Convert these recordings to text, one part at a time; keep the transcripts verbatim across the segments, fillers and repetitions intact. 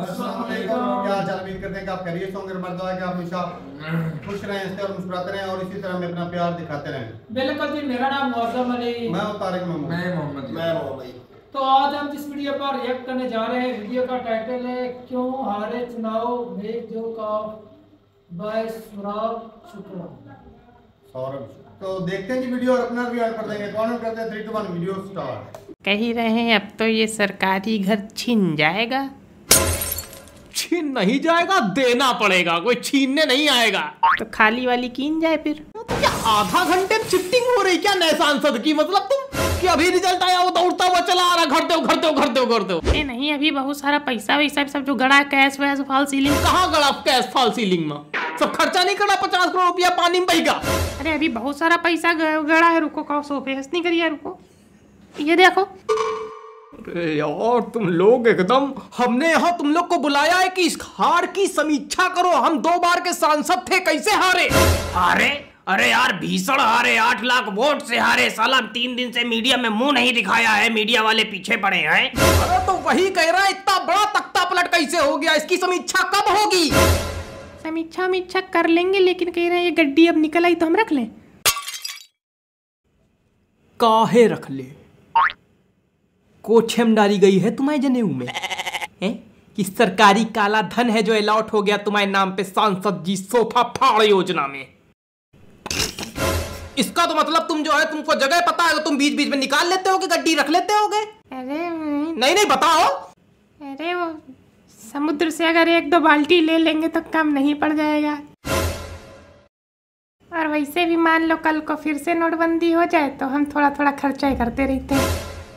अस्सलाम वालेकुम। क्या हाल चाल? उम्मीद करते हैं कि आप खैरियत से होंगे। मर्द है कि आप हमेशा खुश रहें, हंसते और मुस्कुराते रहें और इसी तरह हमें अपना प्यार दिखाते रहें। बिल्कुल जी। मेरा नाम मौसम अली, मैं हूं तारिक महमूद, मैं मोहम्मद मैं मोहम्मद। तो आज हम जिस वीडियो पर रिएक्ट करने जा रहे हैं, वीडियो का टाइटल है क्यों हारे चुनाव मेक जो का बाय सौरभ शुक्ला। सौरभ, तो देखते हैं जी वीडियो और अपना रिव्यू कर देंगे। कौन करते हैं? Three two one video start. कह ही रहे हैं अब तो ये सरकारी घर छिन जाएगा। छीन नहीं जाएगा, देना पड़ेगा, कोई छीनने नहीं आएगा। तो खाली वाली कीन जाए फिर। तो क्या आधा घंटे में शिफ्टिंग हो रही क्या नए सांसद की? मतलब तुम कि अभी रिजल्ट आया वो दौड़ता हुआ चला आ रहा, घर दो घर दो घर दो घर दो। ए नहीं, अभी बहुत सारा पैसा वैसा सब जो गड़ा कैश वैश फॉल सीलिंग। कहाँ गड़ा कैश फॉल सीलिंग में? सब खर्चा नहीं करा, पचास करोड़ रुपया पानी में बहेगा। अरे अभी बहुत सारा पैसा गड़ा है। रुको कहो सोफे हंस नहीं करिए, रुको ये देखो। अरे यार तुम लोग एकदम, हमने यहाँ तुम लोग को बुलाया है कि इस हार की समीक्षा करो। हम दो बार के सांसद थे, कैसे हारे? हारे? अरे यार भीषण हारे, आठ लाख वोट से हारे। साला तीन दिन से मीडिया में मुंह नहीं दिखाया है, मीडिया वाले पीछे पड़े हैं। अरे तो वही कह रहा है, इतना बड़ा तख्ता पलट कैसे हो गया? इसकी समीक्षा कब होगी? समीक्षा मीक्षा कर लेंगे, लेकिन कह रहे हैं ये गड्डी अब निकल आई तो हम रख लें। काहे रख ले? कोछेम डाली गई है तुम्हारे जनेऊ में है कि सरकारी काला धन है जो अलॉट हो गया तुम्हारे नाम पे सांसद जी सोफा फाड़ योजना में। इसका तो मतलब तुम जो है, तुमको जगह पता है, तुम बीच बीच में निकाल लेते हो कि गड्डी रख लेते होगे। अरे नहीं नहीं बताओ। अरे वो समुद्र से अगर एक दो बाल्टी ले लेंगे तो कम नहीं पड़ जाएगा। और वैसे भी मान लो कल को फिर से नोटबंदी हो जाए तो हम थोड़ा थोड़ा खर्चा ही करते रहते हैं।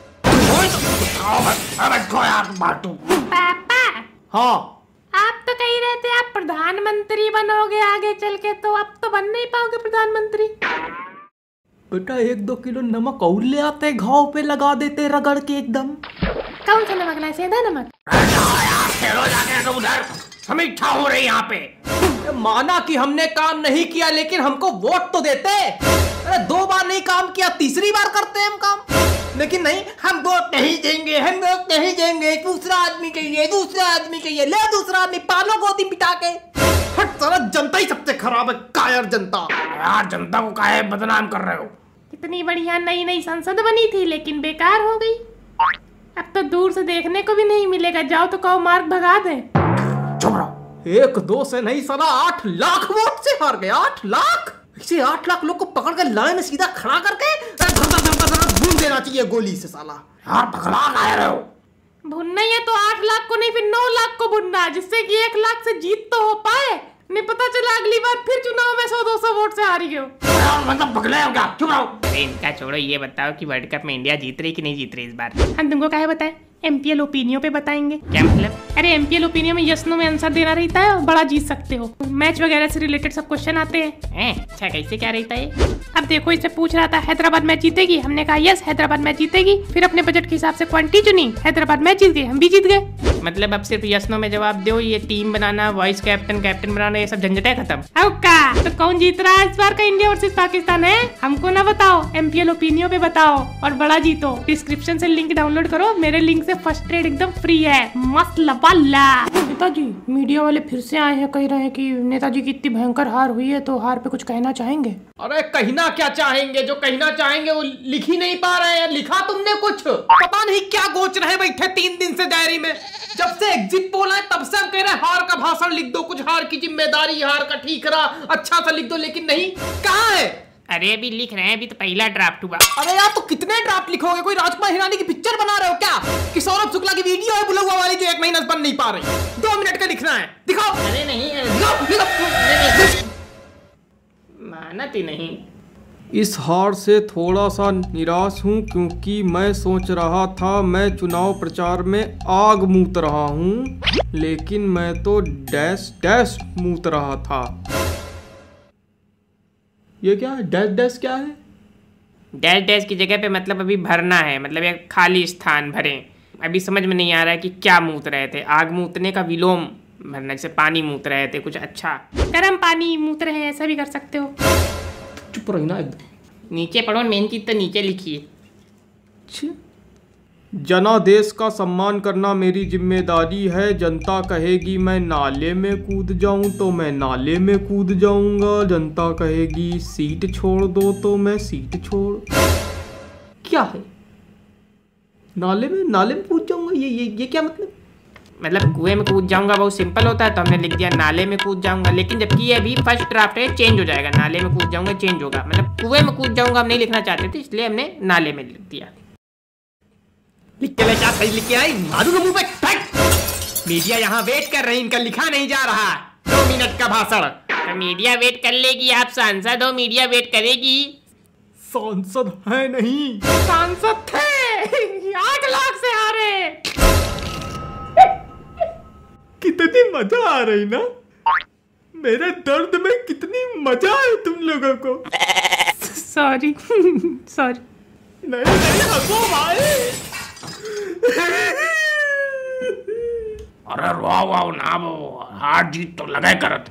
पापा, हाँ आप तो कह रहे थे आप प्रधानमंत्री बनोगे आगे चल के, तो अब तो बन नहीं पाओगे प्रधानमंत्री। बेटा एक दो किलो नमक और ले आते, घाव पे लगा देते रगड़ के एकदम। कौन सा नमक लाए? सेंधा नमक? उधर समीक्षा हो रही यहाँ पे। माना कि हमने काम नहीं किया, लेकिन हमको वोट तो देते। अरे दो बार नहीं काम किया, तीसरी बार करते हैं हम काम। लेकिन नहीं, हम वोट नहीं देंगे, हम वोट नहीं देंगे, दूसरा आदमी चाहिए, दूसरा आदमी चाहिए, ले दूसरा आदमी पालो गोदी पिटा के। हट सारा, जनता ही सबसे खराब है, कायर जनता। यार जनता को काहे बदनाम कर रहे हो? कितनी बढ़िया नई नई संसद बनी थी, लेकिन बेकार हो गई। अब तो दूर से देखने को भी नहीं मिलेगा, जाओ तो कहो मार्ग भगा दे। चुप रहो। एक दो से नहीं साला आठ लाख वोट से हार गए। आठ लाख? इसे आठ लाख लोग को पकड़ कर लाइन में सीधा खड़ा करके भून देना चाहिए गोली से साला। यार पकड़ा काहे रहे हो? भुनना ही है तो आठ लाख को नहीं, फिर नौ लाख को भुनना, जिससे कि एक लाख से जीत तो हो पाए। नहीं पता चला अगली बार फिर चुनाव में सौ दो सौ वोट से हारी गए। मतलब पगले हो क्या? चुप रहो। अरे इनका छोड़ो, ये बताओ कि वर्ल्ड कप में इंडिया जीत रही कि नहीं जीत रही इस बार? हम तुमको क्या बताएं? एमपीएल ओपिनियन पे बताएंगे। क्या मतलब? अरे एमपीएल ओपिनियन में यस नो में आंसर देना रहता है और बड़ा जीत सकते हो। मैच वगैरह से रिलेटेड सब क्वेश्चन आते हैं। अच्छा कैसे क्या रहता है? अब देखो, इससे पूछ रहा था हैदराबाद मैच जीतेगी, हमने कहा यस हैदराबाद मैच जीतेगी। फिर अपने बजट के हिसाब से क्वांटिटी चुनी, हैदराबाद मैच जीत गई, हम भी जीत गए। मतलब अब सिर्फ यस नो में जवाब दो, ये टीम बनाना, वाइस कैप्टन कैप्टन बनाना, ये सब झंझट है खत्म। अब का तो कौन जीत रहा है इस बार का? इंडिया वर्सेस पाकिस्तान है। हमको ना बताओ, एमपीएल ओपिनियन पे बताओ और बड़ा जीतो। डिस्क्रिप्शन से लिंक डाउनलोड करो, मेरे लिंक से फर्स्ट ट्रेड एकदम फ्री है, मस्त लपाला। नेताजी, मीडिया वाले फिर से आए हैं, कह रहे हैं कि नेताजी की इतनी भयंकर हार हुई है, तो हार पे कुछ कहना चाहेंगे? अरे कहना क्या चाहेंगे? जो कहना चाहेंगे वो लिख ही नहीं पा रहे हैं। लिखा तुमने कुछ? पता नहीं क्या गोच रहे बैठे तीन दिन से डायरी में। जब से एग्जिट पोल है तब से हम कह रहे हैं हार का भाषण लिख दो, कुछ हार की जिम्मेदारी, हार का ठीकरा अच्छा सा लिख दो, लेकिन नहीं। कहाँ है? अरे अभी लिख रहे हैं, अभी तो पहला ड्राफ्ट हुआ। अरे यार तो कितने ड्राफ्ट लिखोगे? कोई राजकुमार हिरानी की पिक्चर बना रहे हो क्या? कि सौरभ शुक्ला की वीडियो है बुलवा वाली जो एक महीना से बन नहीं पा रही? दो मिनट का लिखना है, दिखाओ। अरे नहीं, दिखाओ, दिखाओ। मानती नहीं। इस हार से थोड़ा सा निराश हूँ, क्योंकि मैं सोच रहा था मैं चुनाव प्रचार में आग मूत रहा हूँ, लेकिन मैं तो डैश डैश मूत रहा था। ये क्या है? डैश डैश क्या है? डैश डैश की जगह पे मतलब अभी भरना है, मतलब एक खाली स्थान भरें। अभी समझ में नहीं आ रहा है कि क्या मूत रहे थे। आग मूतने का विलोम भरना, जैसे पानी मूत रहे थे, कुछ अच्छा गर्म पानी मूत रहे हैं, ऐसा भी कर सकते हो। चुप रही ना एकदम। नीचे पढ़ो, मेन चीज तो नीचे लिखिए। जनादेश का सम्मान करना मेरी जिम्मेदारी है। जनता कहेगी मैं नाले में कूद जाऊं तो मैं नाले में कूद जाऊंगा। जनता कहेगी सीट छोड़ दो तो मैं सीट छोड़। क्या है नाले में नाले में कूद जाऊंगा, ये ये ये क्या मतलब? मतलब कुएं में कूद जाऊंगा बहुत सिंपल होता है, तो हमने लिख दिया नाले में कूद जाऊंगा। लेकिन जबकि ये अभी फर्स्ट ड्राफ्ट है, चेंज हो जाएगा। नाले में कूद जाऊंगा चेंज होगा, मतलब कुएं में कूद जाऊंगा हम नहीं लिखना चाहते थे, इसलिए हमने नाले में लिख दिया। लिख के ले जा, सही लिख के आई, मारू मुंह पे फेंक। मीडिया यहाँ वेट कर रही, इनका लिखा नहीं जा रहा। दो मिनट का भाषण। तो मीडिया वेट कर लेगी, आप सांसद हो, मीडिया वेट करेगी। सांसद है नहीं, सांसद थे, आठ लाख से हारे। कितनी मजा आ रही ना, मेरे दर्द में कितनी मजा है तुम लोगों को। Sorry sorry. नहीं नहीं हंसो भाई। अरे वाह वाह ना, वो हार जीत तो लगा करत।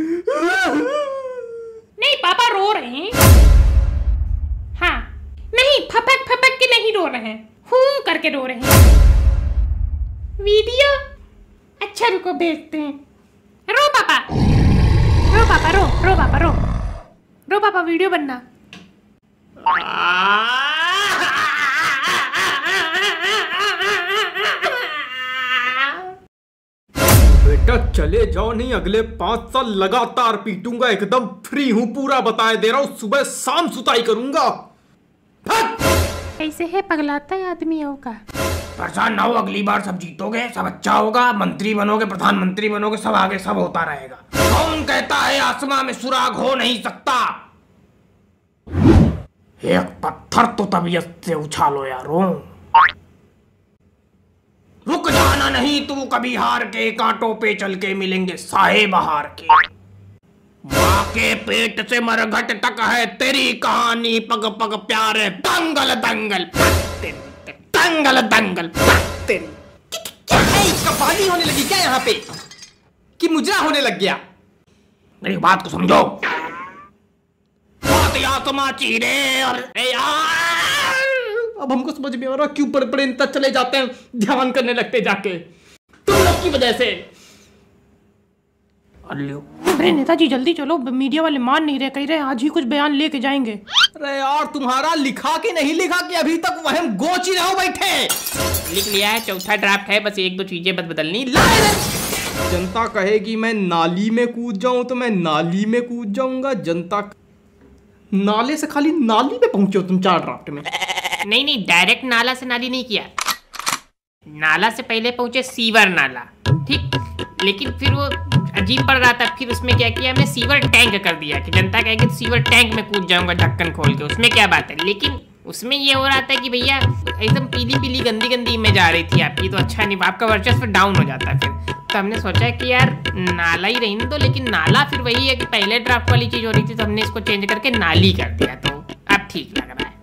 नहीं पापा रो रहे हैं। हाँ नहीं, फपक फपक के नहीं रो रहे हैं, हूं करके रो रहे हैं। वीडियो अच्छा रुको भेजते हैं। रो पापा, रो पापा, रो रो पापा, रो रो पापा, वीडियो बनना। बेटा चले जाओ, नहीं अगले पांच साल लगातार पीटूंगा। एकदम फ्री हूँ, पूरा बताए दे रहा हूँ, सुबह शाम सुताई करूंगा। कैसे है पगलाता है आदमी होगा। परेशान ना हो, अगली बार सब जीतोगे, सब अच्छा होगा, मंत्री बनोगे, प्रधानमंत्री बनोगे, सब आगे सब होता रहेगा। कौन कहता है आसमां में सुराग हो नहीं सकता? एक पत्थर तो तबीयत से उछालो यारो। रुक जाना नहीं तू कभी हार के, कांटों पे चल के मिलेंगे साहे बहार के। माँ के पेट से मरघट तक है तेरी कहानी, पग पग प्यारे दंगल दंगल दंगल दंगल तेरी। क्या है, कबाली होने लगी क्या यहाँ पे कि मुजरा होने लग गया? मेरी बात को समझो। बात या समाची रे और ए यार, अब हमको समझ में आ रहा क्यों बड़े बड़े इन तक चले जाते हैं, ध्यान करने लगते जाके तुम लोग की वजह से। अरे नेताजी जल्दी चलो, मीडिया वाले मान नहीं रहे, कह रहे आज ही कुछ बयान लेके जाएंगे। अरे यार तुम्हारा लिखा कि नहीं लिखा कि अभी तक वह गोच ही रहो बैठे। लिख लिया है, चौथा ड्राफ्ट है, बस एक दो चीजें बस बदलनी। जनता कहेगी मैं नाली में कूद जाऊं तो मैं नाली में कूद जाऊंगा। जनता नाले से खाली नाली पे पहुंचे हो तुम चार ड्राफ्ट में। नहीं नहीं, डायरेक्ट नाला से नाली नहीं किया, नाला से पहले पहुंचे सीवर नाला, ठीक। लेकिन फिर वो अजीब पड़ रहा था, फिर उसमें क्या किया हमने, सीवर टैंक कर दिया कि जनता कहेगी सीवर टैंक में कूद जाऊंगा ढक्कन खोल के, उसमें क्या बात है। लेकिन उसमें ये हो रहा था कि भैया एकदम पीली पीली गंदी गंदी इमेज आ रही थी आपकी, तो अच्छा नहीं, आपका वर्चस्व डाउन हो जाता है फिर। तो हमने सोचा कि यार नाला ही रहने दो, लेकिन नाला फिर वही है कि पहले ड्राफ्ट वाली चीज हो रही थी, तो हमने इसको चेंज करके नाली कर दिया, तो अब ठीक लग रहा है।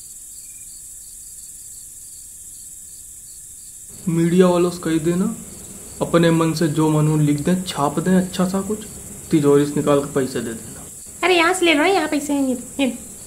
मीडिया वालों से कह देना अपने मन से जो मन हो लिख दें, छाप दें अच्छा सा कुछ, तिजोरी से निकाल के पैसे दे देना। अरे यहाँ से ले लो ना, यहाँ पैसे हैं ये।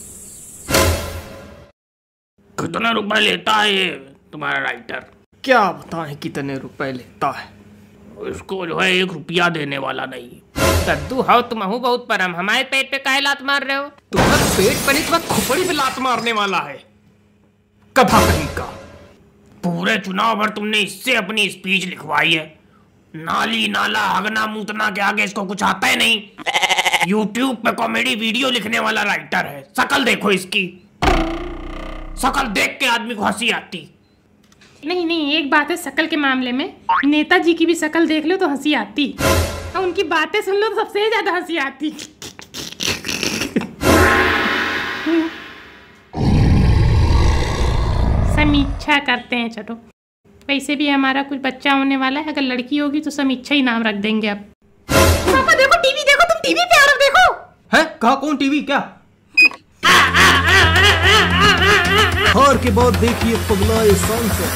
कितना रुपए लेता है ये तुम्हारा राइटर? क्या बताएं कितने रुपए लेता है। इसको जो है एक रुपया देने वाला नहीं। दद्दू हो तुम हूँ बहुत परम, हमारे पेट पे काहे लात मार रहे हो? तुम्हारा पेट पर इस वक्त खोपड़ी पे लात मारने वाला है कथा कहीं का। पूरे चुनाव भर तुमने इससे अपनी स्पीच लिखवाई है। नाली नाला हगना मूतना के आगे इसको कुछ आता है नहीं। यूट्यूब पे कॉमेडी वीडियो लिखने वाला राइटर है। शकल देखो इसकी, शकल देख के आदमी को हंसी आती। नहीं नहीं, एक बात है शकल के मामले में, नेताजी की भी शकल देख लो तो हंसी आती, और उनकी बातें सुन लो तो सबसे ज्यादा हंसी आती। समीक्षा करते हैं, चलो। वैसे भी हमारा कुछ बच्चा होने वाला है, अगर लड़की होगी तो समीक्षा ही नाम रख देंगे अब। पापा देखो टीवी, देखो तुम टीवी पे आ रहे हो, देखो। है कहा कौन टीवी क्या? हार के बाद देखिए पगलाए सांसद।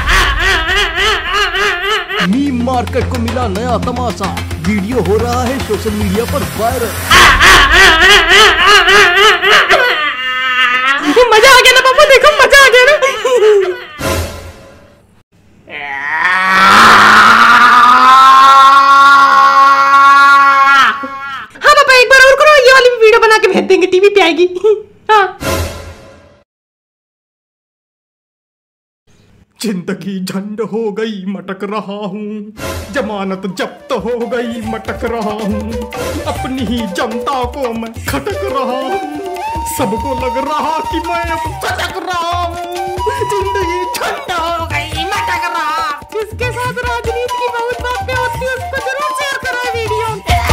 मीम मार्केट को मिला नया तमाशा, वीडियो हो रहा है सोशल मीडिया पर वायरल। मजा आ गया ना पापा, देखो मजा आ गया ना। देंगे, टीवी पे आएगी। हाँ। जिंदगी झंड हो गई मटक रहा हूँ, जमानत जब्त हो गई मटक रहा हूँ, अपनी ही जनता को मैं खटक रहा हूँ, सबको लग रहा कि मैं अब सटक रहा हूँ, जिंदगी झंड हो गई मटक रहा। जिसके साथ राजनीति की बहुत बातें होती है उसको जरूर शेयर करो वीडियो।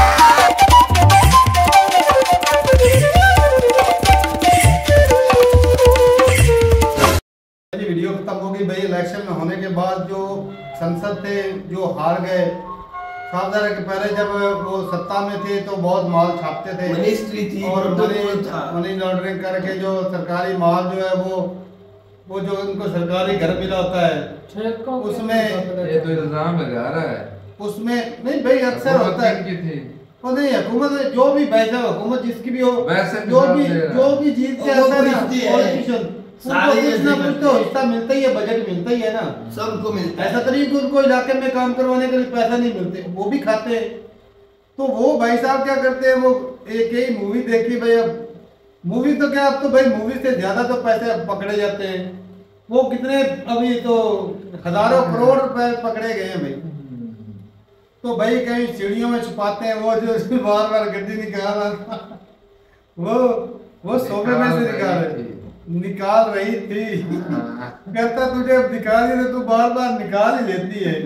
वीडियो खत्म हो गई भाई। इलेक्शन में होने के बाद जो संसद थे जो हार गए, साफ ज़ाहिर है कि पहले जब वो सत्ता में थे तो बहुत माल छापते थे, मिनिस्ट्री थी और मनी था। मनी लॉन्ड्रिंग करके जो सरकारी माल जो है वो वो जो उनको सरकारी घर मिला होता है उसमें ये तो इल्जाम लगा रहा है। उसमें नहीं भाई अक्सर होता है की थी वो नहीं हुकूमत जो भी वैसे हुकूमत जिसकी भी हो, वैसे जो भी मिसाल दे रहा है। जो भी जीत के वो आता है ना पूछती है। पॉलिटिशियन सारे उनको कुछ ना ऐसे कुछ तो हिस्सा मिलता ही है, बजट मिलता ही है ना। सबको मिलता है। ऐसा तो नहीं कि उनको इलाके में काम करवाने के लिए पैसा नहीं मिलते, वो भी खाते हैं। तो वो भाई साहब क्या करते हैं, वो एक ही मूवी देखी भाई, अब मूवी तो क्या, अब तो भाई मूवी से ज्यादा तो पैसे अब पकड़े जाते हैं। वो कितने अभी तो हजारों करोड़ रुपए पकड़े गए हैं भाई। तो भाई कहीं सीढ़ियों में छुपाते हैं, वो जो बार बार गड्डी निकाल रहा वो वो सोफे में से निकाल रही निकाल रही थी कहता तुझे अब दिखा दी तो तू बार बार निकाल ही लेती है।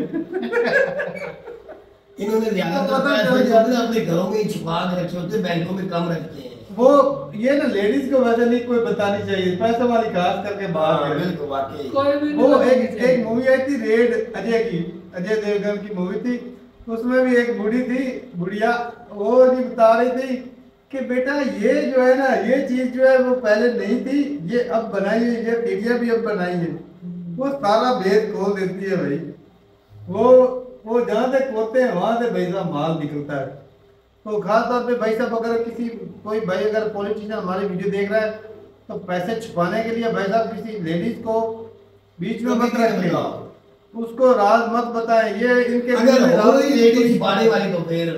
इन्होंने ज्यादातर पता पैसे चल जो जाता है अपने घरों में ही छुपा के रखे होते हैं, बैंकों में कम रखते हैं। वो ये ना लेडीज को वजह नहीं कोई बतानी चाहिए, पैसे वाली खास करके हाँ, बाहर है। बिल्कुल वाकई। कोई भी वो नहीं एक एक मूवी आई थी रेड, अजय की, अजय देवगन की मूवी थी। उसमें भी एक बूढ़ी थी, बुढ़िया, वो जी बता रही थी कि बेटा ये जो है ना ये चीज जो है वो पहले नहीं थी, ये अब बनाई है, ये पीढ़ियां भी अब बनाई है। वो सारा भेद खोल देती है भाई। वो वो जहाँ से खोलते हैं वहां से भाई साहब माल निकलता है। तो खास तौर पे भाई साहब अगर किसी कोई भाई अगर पॉलिटिशियन हमारी वीडियो देख रहा है तो पैसे छुपाने के लिए भाई साहब किसी लेडीज को बीच में मत रखें, उसको राज मत बताएं। ये इनके अगर हो ही लेडीज छुपाने वाली तो फिर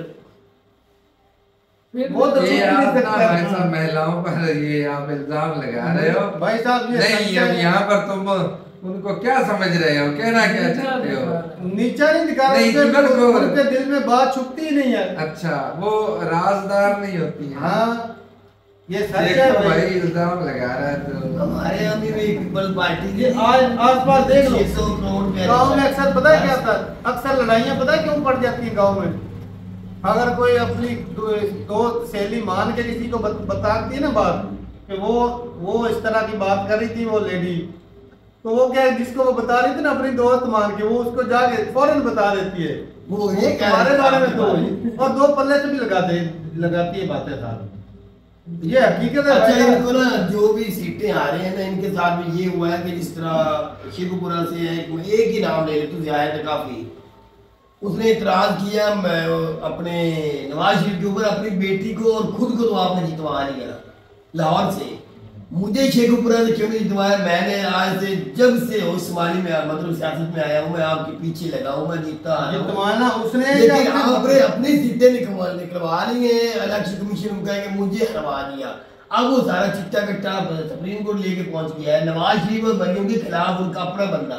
वो तो ये छुप आप नहीं ना सकता। भाई साहब महिलाओं पर ये आप इल्जाम लगा रहे हो। भाई साहब ये नहीं, सच्चाई अब है। यहाँ पर तुम उनको क्या समझ रहे हो, कहना क्या चाहते हो? नीचा नहीं दिखा नहीं, रहे, बिल्कुल। उनके उनके दिल में बात छुपती ही नहीं है। अच्छा, वो राजदार नहीं होती है। हाँ ये सच है देखो भाई, भाई। इल्जाम लगा रहा है तो हमारे यहाँ भी पीपल पार्टी ये आज आसपास देख लो, छह सौ करोड़ रुपया गाँव में अक्सर पता है क्या था, अक्सर लड़ाइयाँ पता है क्यों पड़ जाती हैं गाँव में। अगर कोई अपनी दो, दो सहेली मान के किसी को बत, बताती है ना बात कि वो वो इस तरह की बात कर रही थी वो लेडी, तो वो क्या है, जिसको वो बता रही थी ना अपनी दोस्त मान के, वो उसको जाके फौरन बता देती है वो ये कह हमारे रहा बारे है। में तो, और दो पल्ले से भी लगाते लगाती है बातें साथ। ये हकीकत है अच्छा, भाई। इनको ना जो भी सीटें आ रहे हैं ना, इनके साथ भी ये हुआ है कि जिस तरह शिवपुरा से है, एक ही नाम ले लेते जाहिर काफी, उसने इतराज किया मैं अपने नवाज शरीफ के ऊपर, अपनी बेटी को और खुद को तो आपने जितवा लिया लाहौर से, मुझे शेखुपुरा से क्यों नहीं जितवाया? मैंने आज से जब से हो इस्माइली में मतलब सियासत में आया हूँ, मैं आपके पीछे लगा हूँ, मैं जीतता आ रहा हूँ। जितवाना उसने लेकिन या आपने अपनी सीटें निकलवा निकलवा ली है, इलेक्शन कमीशन को कहेंगे मुझे हरवा दिया। अब वो सारा चिट्टा कट्टा सुप्रीम कोर्ट लेके पहुंच गया है, नवाज शरीफ और मरियम के खिलाफ उनका अपना बंदा।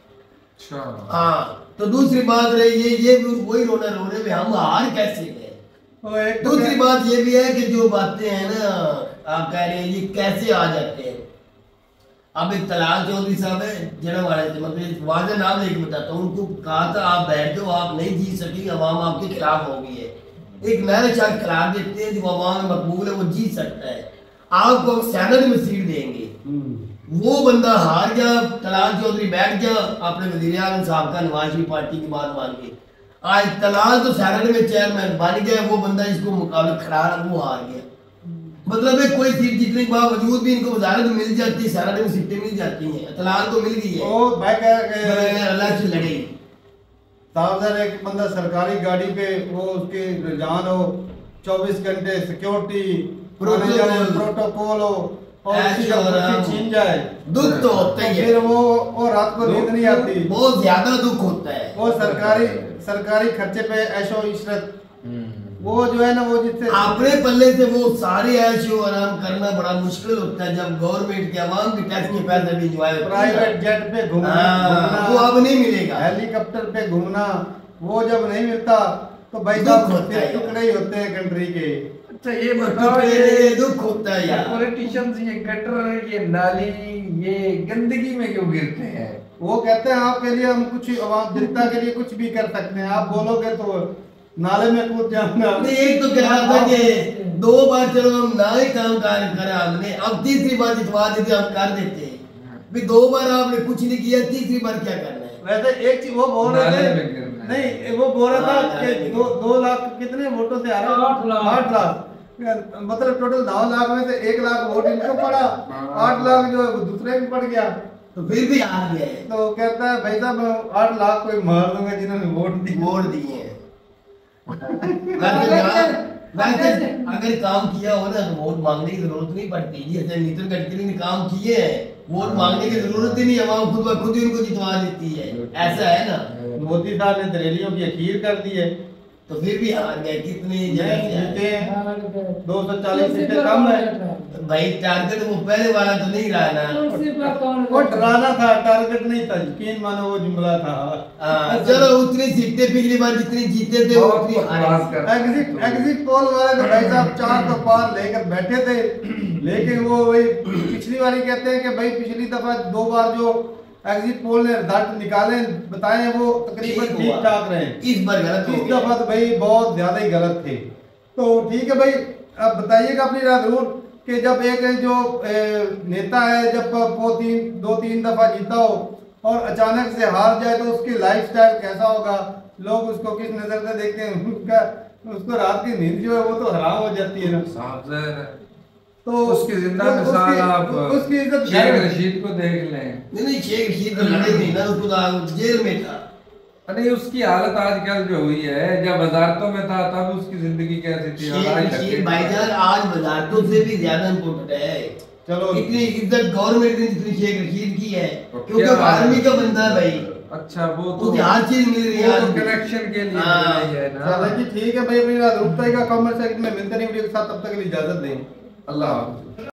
अच्छा, हाँ, तो दूसरी बात रही ये ये भी वही रोना रो रहे हम हार कैसे गए। वो एक तो दूसरी बात ये भी है कि जो बातें हैं ना आप कह रहे हैं ये कैसे आ जाते हैं। अब एक तलाल चौधरी साहब है जड़ा वाले से, मतलब वाजे नाम लेके बताता हूँ, उनको कहा था आप बैठ जाओ, आप नहीं जीत सकेंगे, अवाम आपके खिलाफ हो गई है। एक नया शख्स खिलाफ देते हैं जो अवाम में मकबूल है, वो जीत सकता है, आपको हम सेनेट में सीट देंगे। वो बंदा हार गया, तलाल चौधरी बैठ गया अपने वजीर आज़म साहब का नवाज शरीफ पार्टी की बात मान के, आज तलाल तो सेनेट में चेयरमैन बन गया, वो बंदा इसको मुकाबले खड़ा रहा, वो हार गया। मतलब है कोई सीट जीतने के बावजूद भी इनको वजारत मिल जाती है, सेनेट में सीटें मिल जाती हैं, तलाल तो मिल गई है, ओ भाई क्या अलग से लड़े। साहब एक बंदा सरकारी गाड़ी पे वो उसके रुझान हो, चौबीस घंटे सिक्योरिटी प्रोटोकॉल हो और ऐश किसी का और आराम। कुर्सी छीन जाए, दुख तो होता ही है, फिर वो वो रात को नींद नहीं आती, बहुत ज्यादा दुख होता है। वो सरकारी सरकारी खर्चे पे ऐशो इशरत, वो जो है ना वो जिससे अपने पल्ले से वो सारे ऐशो आराम करना बड़ा मुश्किल होता है जब गवर्नमेंट के अवाम भी टैक्स के पैसे भी इंजॉय प्राइवेट जेट पे घूमना हाँ, वो अब नहीं मिलेगा। हेलीकॉप्टर पे घूमना वो जब नहीं मिलता तो भाई दुख साहब होता है टुकड़े ही होते हैं कंट्री के। अच्छा ये तो बताओ फिर ये दुख होता है यार। पॉलिटिशियंस ये गटर ये नाली ये गंदगी में क्यों गिरते हैं? वो कहते हैं आपके लिए हम कुछ आवाम जनता के लिए कुछ भी कर सकते हैं, आप बोलोगे तो नाले में कूद जाऊंगा। नहीं एक तो कह रहा था कि दो बार चलो हम ना ही काम कार्य करा हमने, अब तीसरी बार जितवा देते हम कर देते हैं। भी दो बार आपने कुछ नहीं किया, तीसरी बार क्या करना है? वैसे एक चीज वो बोल रहे नाले में थे गिरना है। नहीं वो बोल रहा हाँ, था नाले कि में दो दो लाख कितने वोटों से आ रहा है? आठ लाख। आठ लाख मतलब टोटल नौ लाख में से एक लाख वोट इनको पड़ा, आठ लाख जो है वो दूसरे में पड़ गया। तो फिर भी आ गया है, तो कहता है भाई साहब मैं आठ लाख कोई मार दूंगा जिन्होंने वोट दी। वोट दिए हैं। वैसे यार, वैसे अगर काम किया हो ना तो वोट मांगने की जरूरत नहीं पड़ती। जैसे नितिन गडकरी ने काम किए हैं, वोट मांगने की जरूरत ही नहीं, अवाम खुद ब खुद ही उनको जितवा देती है, ऐसा है ना। मोदी साहब ने दरेलियों की अखीर कर दी है तो फिर भी हार गए कितनी नहीं जगह से जीते हारे। हैं, दो सौ चालीस सीटें कम है। भाई टारगेट वो पहले वाला तो नहीं रहा ना। वो डराना था, टारगेट नहीं था, यकीन मानो वो जुमला था। हाँ, चलो उतनी सीटें पिछली बार जितनी जीते थे वो उतनी हारे। एग्जिट एग्जिट पोल वाले तो भाई साहब चार तो पार लेकर बैठे थे, लेकिन वो वही पिछली बारी कहते हैं कि भाई पिछली दफा दो बार जो एग्जिट पोल ने रिजल्ट निकाले बताए हैं वो तकरीबन ठीक ठीक हुआ। ठाक रहे। इस बार गलत हो इस गया। दफा तो भाई बहुत ज्यादा ही गलत थे। तो ठीक है भाई, अब बताइएगा अपनी राय जरूर कि जब एक जो ए, नेता है जब वो तीन दो तीन दफा जीता हो और अचानक से हार जाए तो उसकी लाइफस्टाइल कैसा होगा, लोग उसको किस नजर से देखते हैं, उसका उसको रात की नींद जो है वो तो हराम हो जाती है ना। साहब ज़ाहिर है। तो उसकी जिंदा तो मिसाल उसकी- आप उसकी इज्जत शेख रशीद को देख लें। नहीं नहीं शेख रशीद तो लड़े नहीं ना, उसको तो जेल में था। अरे उसकी हालत आजकल जो हुई है, जब वजारतों में था तब उसकी जिंदगी कैसी थी और शेख आज रशीद कैसी भाईजान आज वजारतों से भी ज्यादा इम्पोर्टेंट है। चलो इतनी इज्जत गवर्नमेंट ने जितनी शेख रशीद की है, तो क्योंकि क्या वो आर्मी का बंदा है भाई, अच्छा वो तो उसे हर चीज मिल रही है वो तो आज भी। कनेक्शन के लिए हाँ। मिली है ना। चलो जी ठीक है भाई, अपनी रात रुकता है कमेंट सेक्शन में मिलते नहीं वीडियो के साथ, तब तक के लिए इजाजत दें। अल्लाह हाफ़िज़।